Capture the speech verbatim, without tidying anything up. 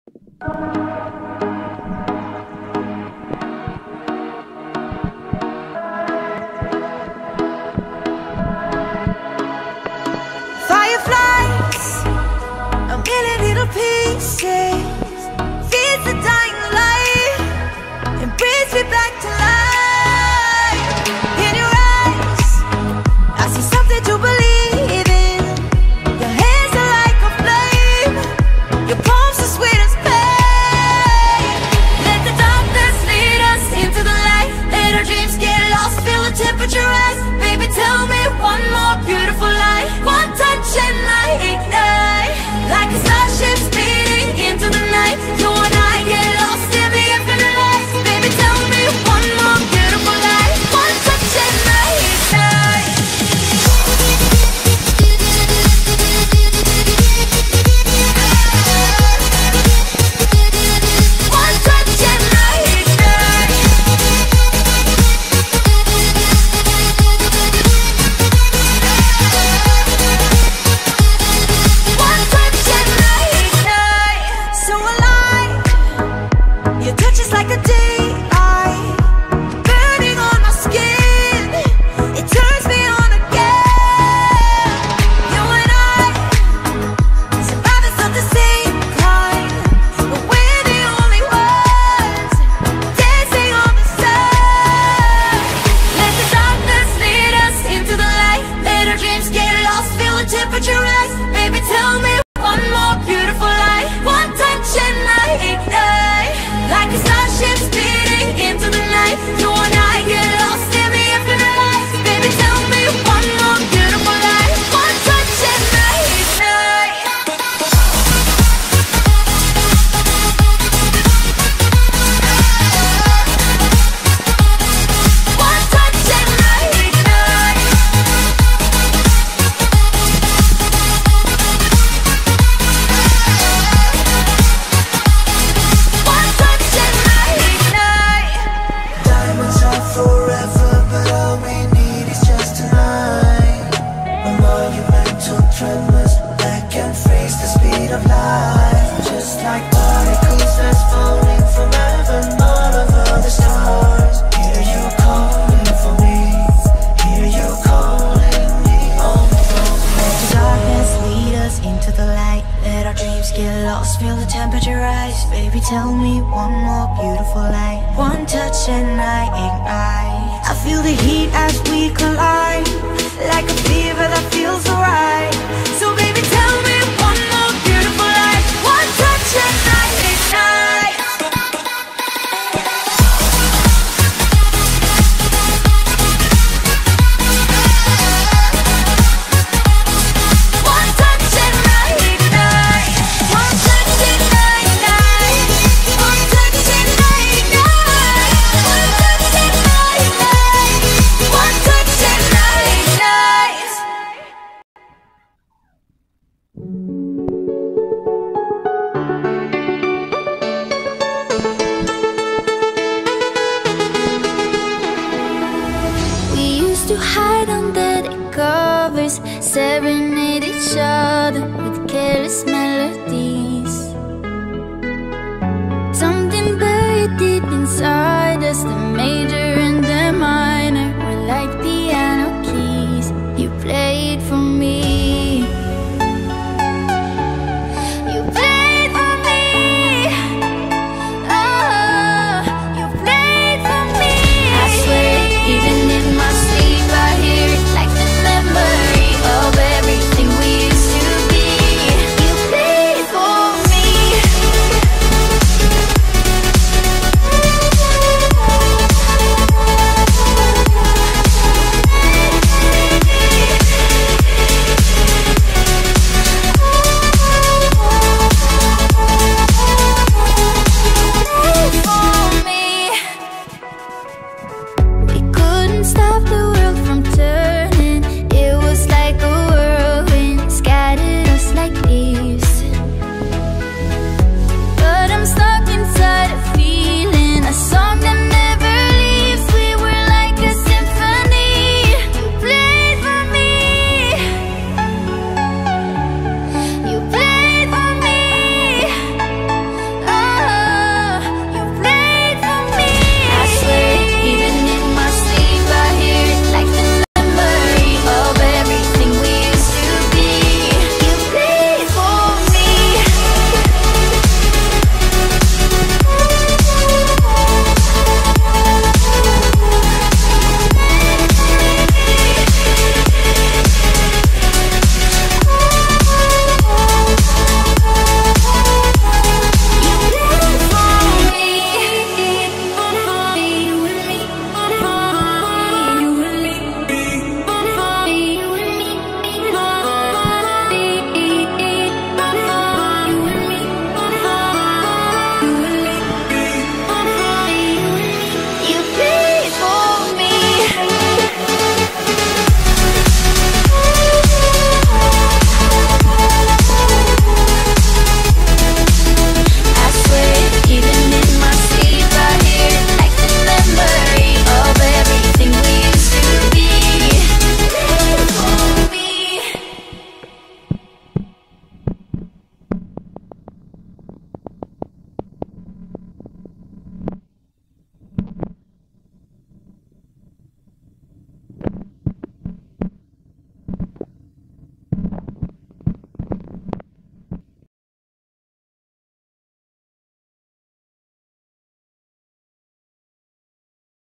Fireflies, a million little pieces, feeds the dying light and brings me back to life. In your eyes, I see something to believe in. Your hands are like a flame, your palms are sweet as pain. Let the darkness lead us into the light. Let our dreams get lost, feel the temperature rise. Baby, tell me one more beautiful lie. One touch and I ignite, like a starship speeding into the night. You and I get lost in the infinite light. Baby, tell me one more beautiful lie. One touch and I ignite. One touch and I ignite. One touch and I ignite. So alive, your touch is like a daylight, burning on my skin. It turns me on again. You and I, survivors of the same kind, but we're the only ones dancing on the sun. Let the darkness lead us into the light. Let our dreams get lost, feel the temperature rise. Baby, tell me one more beautiful lie. One touch and I ignite, like a starship speeding into the night. You and I get lost in the infinite light. Baby, tell me one more beautiful lie. One touch and I ignite. One touch and I ignite. One touch and I ignite. Diamonds are forever, but all we need is just tonight. A monumental tremors that can freeze the speed of light. Just like particles that's falling from heaven all over the stars. Hear you calling for me, hear you calling me on the phone. Let the darkness lead us into the light. Let our dreams get lost, feel the temperature rise. Baby, tell me one more beautiful lie. One touch and I ignite. I feel the heat as we collide, like a fever that feels alright. So baby, tell me one more beautiful lie. One touch and I ignite. One touch and I ignite. One touch and I ignite. One touch and I ignite. One touch and I ignite. One touch and I ignite. We used to hide under the covers, serenade each other with careless melodies. Something buried deep inside